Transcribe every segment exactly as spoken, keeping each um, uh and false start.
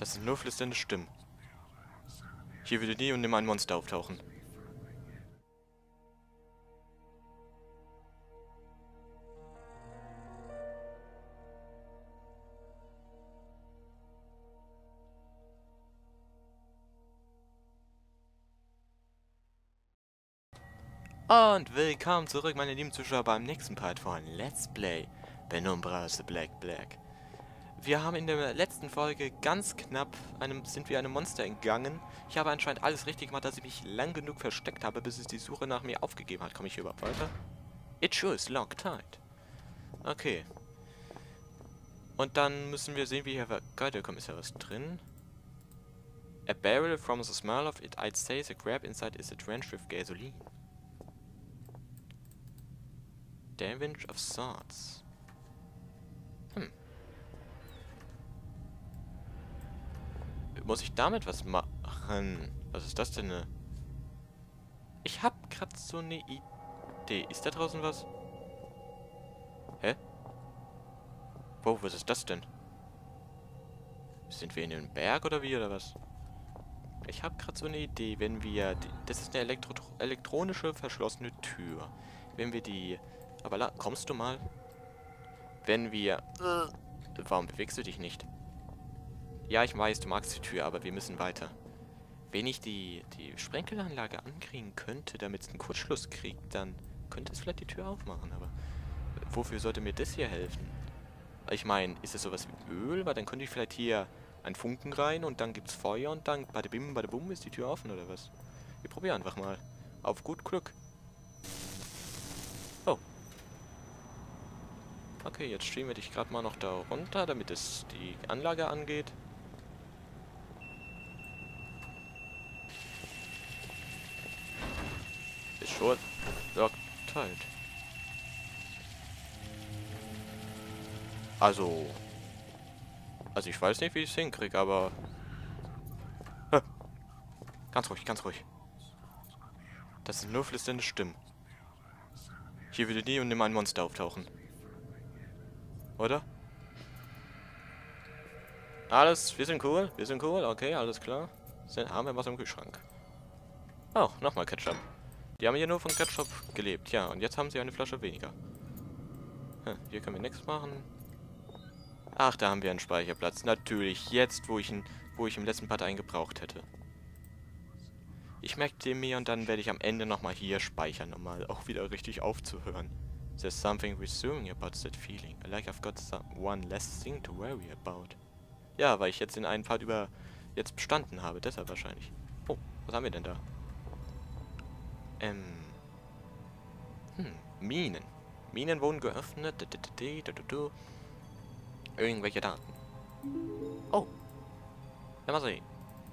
Das sind nur flüsternde Stimmen. Hier würde nie und nimmer ein Monster auftauchen. Und willkommen zurück, meine lieben Zuschauer, beim nächsten Part von Let's Play Penumbra: The Black Plague. Wir haben in der letzten Folge ganz knapp einem, sind wir einem Monster entgangen. Ich habe anscheinend alles richtig gemacht, dass ich mich lang genug versteckt habe, bis es die Suche nach mir aufgegeben hat. Komme ich hier überhaupt weiter? It sure is locked tight. Okay. Und dann müssen wir sehen, wie hier... Gott, da kommt ist ja was drin. A barrel from the smell of it, I'd say the crab inside is a drenched with gasoline. Damage of sorts. Hm. Muss ich damit was machen? Was ist das denn? Ne? Ich hab grad so eine Idee. Ist da draußen was? Hä? Wow, was ist das denn? Sind wir in einem Berg oder wie oder was? Ich hab grad so eine Idee, wenn wir... Die, das ist eine Elektro elektronische verschlossene Tür. Wenn wir die... Aber la, kommst du mal? Wenn wir... Äh, warum bewegst du dich nicht? Ja, ich weiß, du magst die Tür, aber wir müssen weiter. Wenn ich die, die Sprenkelanlage ankriegen könnte, damit es einen Kurzschluss kriegt, dann könnte es vielleicht die Tür aufmachen, aber... Wofür sollte mir das hier helfen? Ich meine, ist es sowas wie Öl? Weil dann könnte ich vielleicht hier einen Funken rein und dann gibt's Feuer und dann badebim, badebum ist die Tür offen oder was? Wir probieren einfach mal. Auf gut Glück. Oh. Okay, jetzt schieben wir dich gerade mal noch da runter, damit es die Anlage angeht. Ist schon locked tight. Also... Also ich weiß nicht, wie ich es hinkriege, aber... Hä. Ganz ruhig, ganz ruhig. Das sind nur flüsternde Stimmen. Hier würde nie und nimmer ein Monster auftauchen. Oder? Alles, wir sind cool, wir sind cool, okay, alles klar. Sind, haben wir was im Kühlschrank. Oh, nochmal Ketchup. Die haben hier nur von Ketchup gelebt, ja, und jetzt haben sie eine Flasche weniger. Hm, hier können wir nichts machen. Ach, da haben wir einen Speicherplatz. Natürlich, jetzt, wo ich ihn, wo ich im letzten Part einen gebraucht hätte. Ich merke den mir und dann werde ich am Ende nochmal hier speichern, um mal auch wieder richtig aufzuhören. There's something reassuring about that feeling. Like I've got some, one less thing to worry about. Ja, weil ich jetzt in einen Part über jetzt bestanden habe, deshalb wahrscheinlich. Oh, was haben wir denn da? Ähm. Hm, Minen. Minen wurden geöffnet. Irgendwelche Daten. Oh. Ja, mal sehen.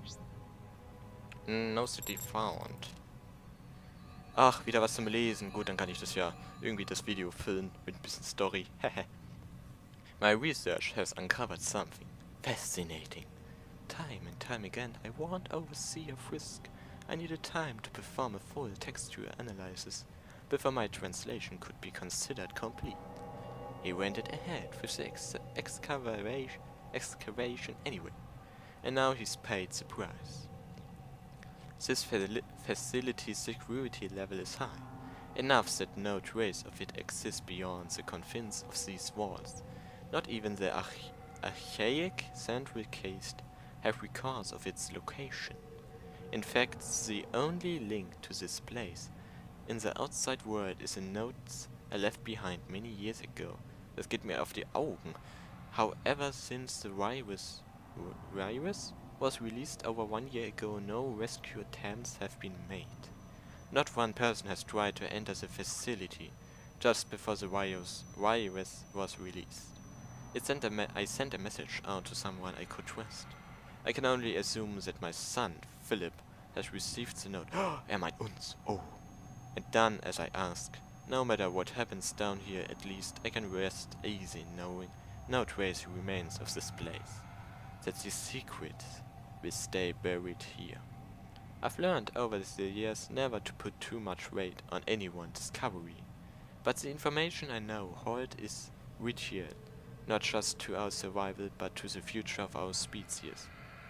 No city found. Ach, wieder was zum Lesen. Gut, dann kann ich das ja irgendwie das Video filmen mit ein bisschen Story. My research has uncovered something fascinating. Time and time again, I warned Overseer Frisk I needed time to perform a full texture analysis before my translation could be considered complete. He went it ahead with the ex excavation, excavation anyway, and now he's paid the price. This facility's security level is high, enough that no trace of it exists beyond the confines of these walls. Not even the arch archaic central caste have records of its location. In fact, the only link to this place in the outside world is a note I left behind many years ago. Das geht mir auf die Augen. However, since the virus, virus was released over one year ago, no rescue attempts have been made. Not one person has tried to enter the facility just before the virus, virus was released. It sent a me I sent a message out to someone I could trust. I can only assume that my son, Philip, has received the note. Er meint uns. Oh. And done as I asked. No matter what happens down here, at least I can rest easy knowing no trace remains of this place. That the secret will stay buried here. I've learned over the years never to put too much weight on anyone's discovery. But the information I now hold is vital, not just to our survival, but to the future of our species.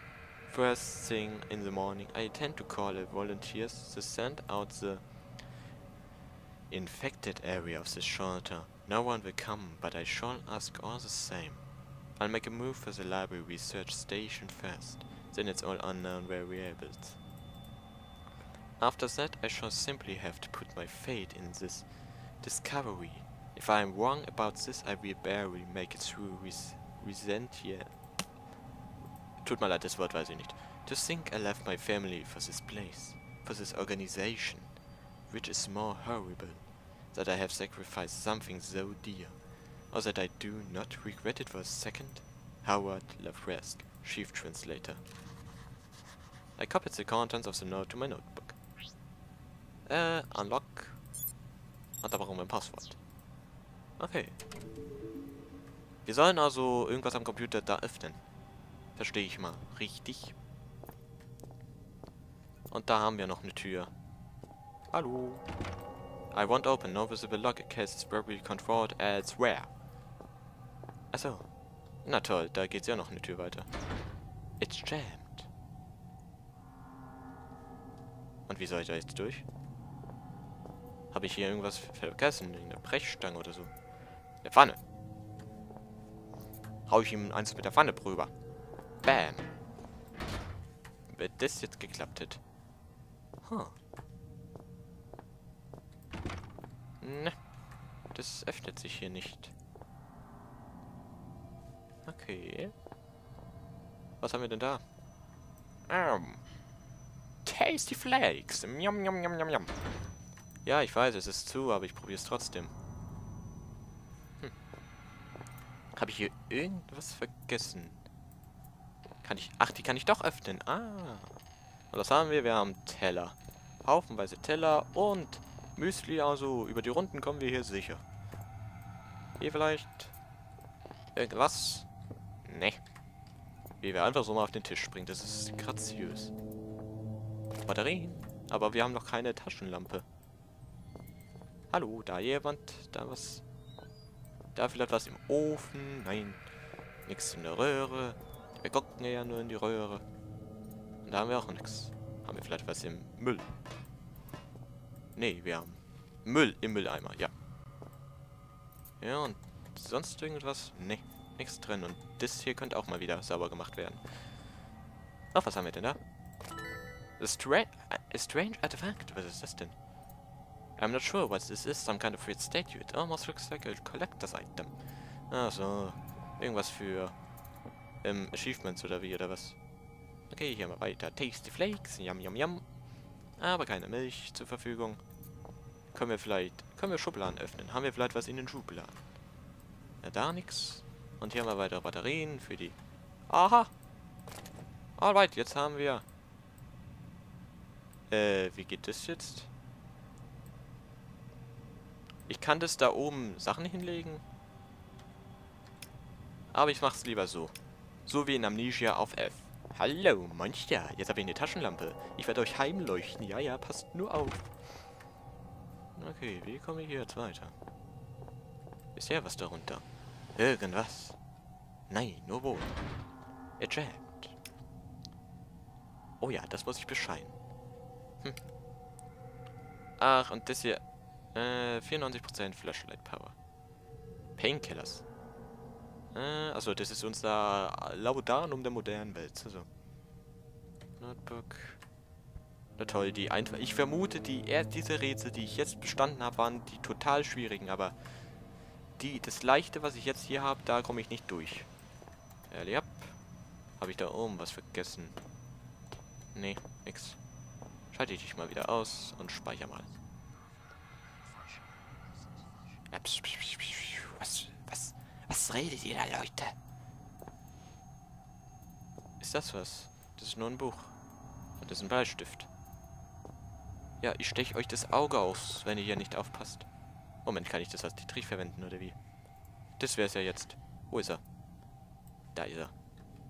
First thing in the morning, I intend to call a volunteers to send out the infected area of the shelter. No one will come, but I shall ask all the same. I'll make a move for the library research station first, then it's all unknown variables. After that, I shall simply have to put my fate in this discovery. If I am wrong about this, I will barely make it through res Resentia. Tut mir leid, das Wort weiß ich nicht. To think I left my family for this place, for this organization, which is more horrible, that I have sacrificed something so dear, or that I do not regret it for a second. Howard Lafresque, Chief Translator. I copied the contents of the note to my notebook. Äh, unlock. Und da brauchen wir ein Passwort. Okay. Wir sollen also irgendwas am Computer da öffnen. Verstehe ich mal. Richtig. Und da haben wir noch eine Tür. Hallo. I won't open. No visible lock. A case is probably controlled elsewhere. Achso. Na toll, da geht's ja noch eine Tür weiter. It's jammed. Und wie soll ich da jetzt durch? Habe ich hier irgendwas vergessen? Eine Brechstange oder so? Eine Pfanne. Hau ich ihm eins mit der Pfanne drüber. Bam. Wenn das jetzt geklappt hätte. Huh. Ne. Das öffnet sich hier nicht. Okay. Was haben wir denn da? Um. Tasty Flakes. Njam, njam, njam, njam, njam. Ja, ich weiß, es ist zu, aber ich probiere es trotzdem. Hm. Habe ich hier irgendwas vergessen? Kann ich... Ach, die kann ich doch öffnen. Ah. Und was haben wir? Wir haben Teller. Haufenweise Teller und Müsli. Also über die Runden kommen wir hier sicher. Hier vielleicht... Irgendwas? Ne. Wie wir einfach so mal auf den Tisch springen. Das ist graziös. Batterien. Aber wir haben noch keine Taschenlampe. Hallo, da jemand? Da was? Da vielleicht was im Ofen? Nein. Nichts in der Röhre. Wir gucken ja nur in die Röhre. Und da haben wir auch nichts. Haben wir vielleicht was im Müll? Nee, wir haben Müll im Mülleimer, ja. Ja, und sonst irgendwas? Nee, nichts drin. Und das hier könnte auch mal wieder sauber gemacht werden. Ach, was haben wir denn da? A, stra a strange artifact. Was ist das denn? I'm not sure what this is. Some kind of weird statue. It almost looks like a collector's item. Ach so. Irgendwas für ähm, Achievements oder wie, oder was? Okay, hier mal weiter. Tasty Flakes. Yum, yum, yum. Aber keine Milch zur Verfügung. Können wir vielleicht... Können wir Schubladen öffnen? Haben wir vielleicht was in den Schubladen? Ja, da nix. Und hier haben wir weitere Batterien für die... Aha! Alright, jetzt haben wir... Äh, wie geht das jetzt? Ich kann das da oben Sachen hinlegen. Aber ich mach's lieber so. So wie in Amnesia auf F. Hallo, Monster. Jetzt habe ich eine Taschenlampe. Ich werde euch heimleuchten. Ja, ja, passt nur auf. Okay, wie komme ich hier jetzt weiter? Ist ja was darunter? Irgendwas. Nein, nur wo? Eject. Oh ja, das muss ich bescheiden. Hm. Ach, und das hier... Äh, vierundneunzig Prozent Flashlight Power. Painkillers. Äh, also das ist unser Laudanum der modernen Welt. Also. Notebook. Na toll, die einfach. Ich vermute, die er diese Rätsel, die ich jetzt bestanden habe, waren die total schwierigen, aber die, das leichte, was ich jetzt hier habe, da komme ich nicht durch. Äh, ja. Habe ich da oben was vergessen? Nee, nix. Schalte ich dich mal wieder aus und speichere mal. Was, was, was redet ihr da, Leute? Ist das was? Das ist nur ein Buch. Und das ist ein Bleistift. Ja, ich steche euch das Auge aus, wenn ihr hier nicht aufpasst. Moment, kann ich das als Dietrich verwenden, oder wie? Das wäre es ja jetzt. Wo ist er? Da ist er.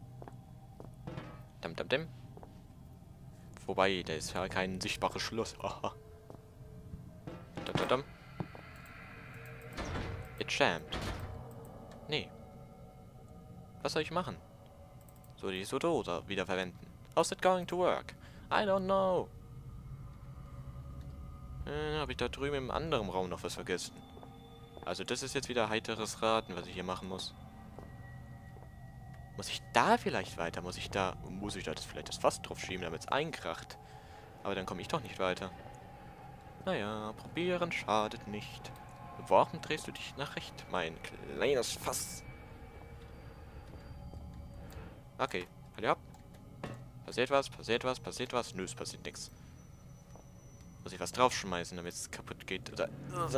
Dam, dam, dam. Wobei, da ist ja kein sichtbares Schloss. Aha. Dam, dam, dam. It jammed. Nee. Was soll ich machen? Soll ich so oder wieder verwenden? How's it going to work? I don't know. Äh, habe ich da drüben im anderen Raum noch was vergessen? Also das ist jetzt wieder heiteres Raten, was ich hier machen muss. Muss ich da vielleicht weiter? Muss ich da... Muss ich da das vielleicht das Fass drauf schieben, damit es einkracht? Aber dann komme ich doch nicht weiter. Naja, probieren schadet nicht. Warum drehst du dich nach rechts, mein kleines Fass? Okay, halt ab. Passiert was, passiert was, passiert was. Nö, es passiert nichts. Muss ich was draufschmeißen, damit es kaputt geht. Oder...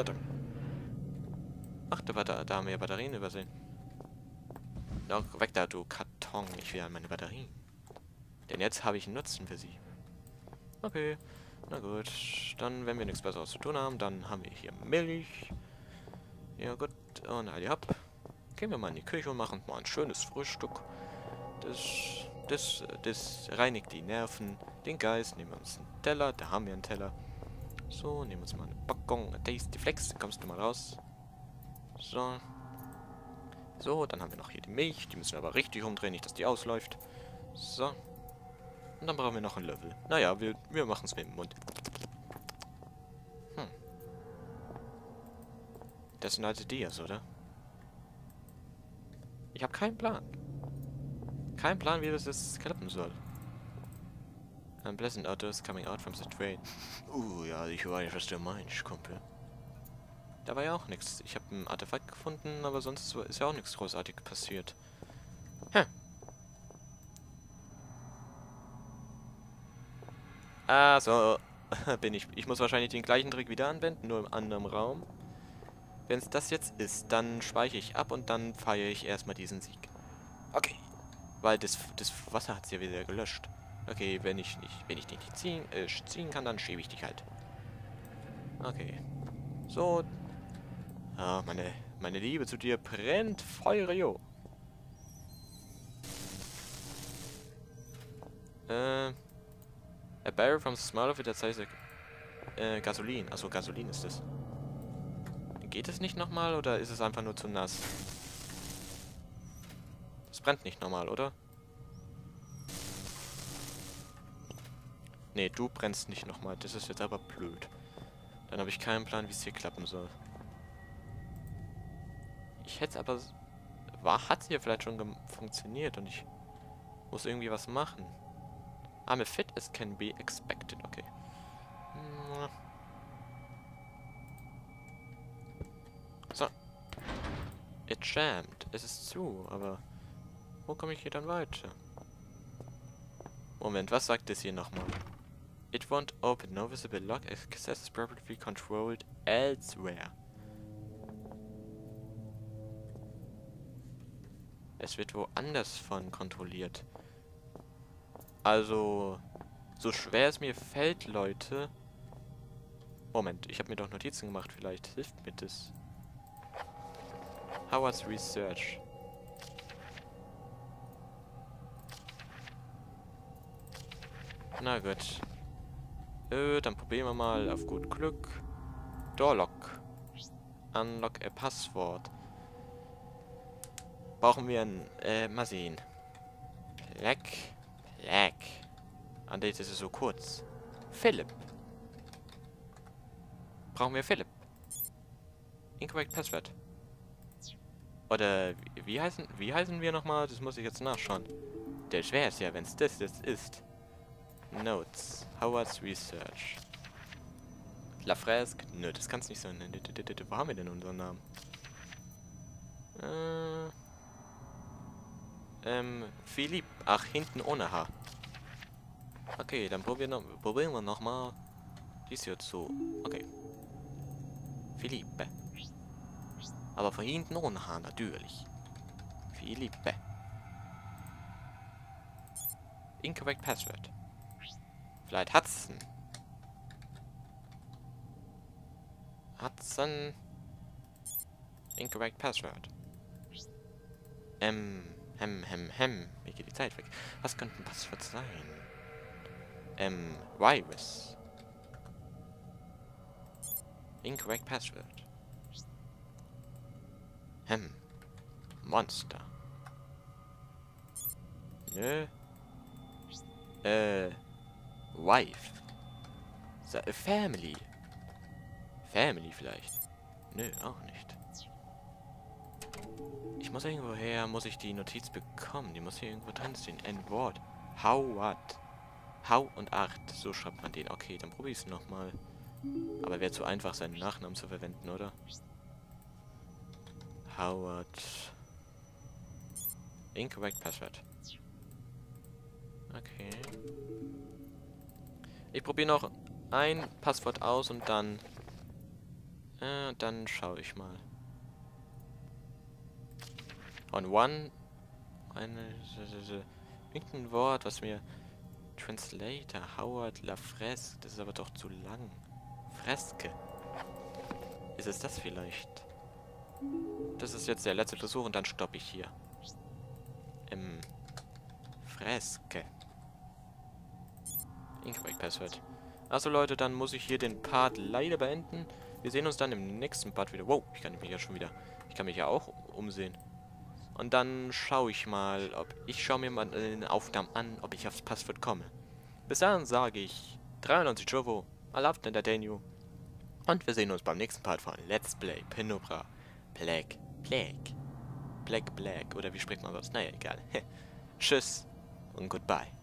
Ach, da, war da, da haben wir ja Batterien übersehen. Doch, weg da, du Karton. Ich will an meine Batterien. Denn jetzt habe ich einen Nutzen für sie. Okay, na gut. Dann, wenn wir nichts Besseres zu tun haben, dann haben wir hier Milch. Ja gut, und all hopp. Gehen wir mal in die Küche und machen mal ein schönes Frühstück. Das, das, das reinigt die Nerven, den Geist. Nehmen wir uns einen Teller, da haben wir einen Teller. So, nehmen wir uns mal eine Packung Tasty Flex, dann kommst du mal raus. So. So, dann haben wir noch hier die Milch. Die müssen wir aber richtig umdrehen, nicht, dass die ausläuft. So. Und dann brauchen wir noch einen Löffel. Naja, wir, wir machen es mit dem Mund. Hm. Das sind also Dias, oder? Ich habe keinen Plan. Kein Plan, wie das jetzt klappen soll. Unpleasant odors coming out from the train. Uh, ja, ich weiß, was du meinst, Kumpel. Da war ja auch nichts. Ich habe ein Artefakt gefunden, aber sonst ist ja auch nichts Großartiges passiert. Hm. Ah, so. Bin ich. Ich muss wahrscheinlich den gleichen Trick wieder anwenden, nur im anderen Raum. Wenn es das jetzt ist, dann speichere ich ab und dann feiere ich erstmal diesen Sieg. Okay. Weil das, das Wasser hat es ja wieder gelöscht. Okay, wenn ich nicht, wenn ich dich nicht ziehen, äh, ziehen kann, dann schiebe ich dich halt. Okay. So. Ah, meine, meine Liebe zu dir brennt Feuerio. Äh. A barrel from the smell of it, das heißt äh, Gasolin. Achso, Gasolin ist es. Geht es nicht nochmal oder ist es einfach nur zu nass? Es brennt nicht nochmal, oder? Nee, du brennst nicht nochmal. Das ist jetzt aber blöd. Dann habe ich keinen Plan, wie es hier klappen soll. Ich hätte es aber... War, hat hier vielleicht schon funktioniert und ich muss irgendwie was machen. I'm a fit as can be expected. Okay. Hm. So. It jammed. Es ist zu, aber... Wo komme ich hier dann weiter? Moment, was sagt es hier nochmal? It won't open. No visible lock. Access is properly controlled elsewhere. Es wird woanders von kontrolliert. Also, so schwer es mir fällt, Leute. Moment, ich habe mir doch Notizen gemacht. Vielleicht hilft mir das. Howard's Research. Na gut. Äh, dann probieren wir mal auf gut Glück. Doorlock. Unlock a Passwort. Brauchen wir ein... Äh, mal sehen. Black. Black. Ah, das ist so kurz. Philipp. Brauchen wir Philipp. Incorrect Password. Oder wie, wie heißen wie heißen wir nochmal? Das muss ich jetzt nachschauen. Der schwer ist ja, wenn es das jetzt ist. Notes. Howard's Research. La Fresque. Nö, das kann es nicht sein. Wo haben wir denn unseren Namen? Äh... Ähm, Philipp. Ach, hinten ohne H. Okay, dann probieren, noch, probieren wir nochmal. Dies hier zu. Okay. Philippe. Aber von hinten ohne H, natürlich. Philippe. Incorrect Password. Vielleicht Hudson. Hudson. Incorrect Password. Ähm, hem, hem, hem. Mir geht die Zeit weg. Was könnte ein Passwort sein? Ähm, Virus. Incorrect Password. Hm. Monster. Nö. Äh, Wife. Sa äh, Family. Family vielleicht. Nö, auch nicht. Ich muss irgendwo her, muss ich die Notiz bekommen. Die muss hier irgendwo drin stehen. Ein Wort. Howard. How und Art. So schreibt man den. Okay, dann probiere ich es nochmal. Aber wäre zu einfach, seinen Nachnamen zu verwenden, oder? Howard. Incorrect Password. Okay. Ich probiere noch ein Passwort aus und dann... Äh, dann schaue ich mal. On one... Eine... Irgendein Wort, was mir... Translator, Howard La Fresque. Das ist aber doch zu lang. Freske. Ist es das vielleicht? Das ist jetzt der letzte Versuch und dann stoppe ich hier. Ähm... Freske. Incorrect Password. Also Leute, dann muss ich hier den Part leider beenden. Wir sehen uns dann im nächsten Part wieder. Wow, ich kann mich ja schon wieder... Ich kann mich ja auch umsehen. Und dann schaue ich mal, ob... Ich schaue mir mal in den Aufnahmen an, ob ich aufs Passwort komme. Bis dahin sage ich dreiundneunzig Jovo, I loved entertain you. Und wir sehen uns beim nächsten Part von Let's Play Penumbra. Black, Black. Black, Black. Oder wie spricht man das? Naja, egal. Tschüss und goodbye.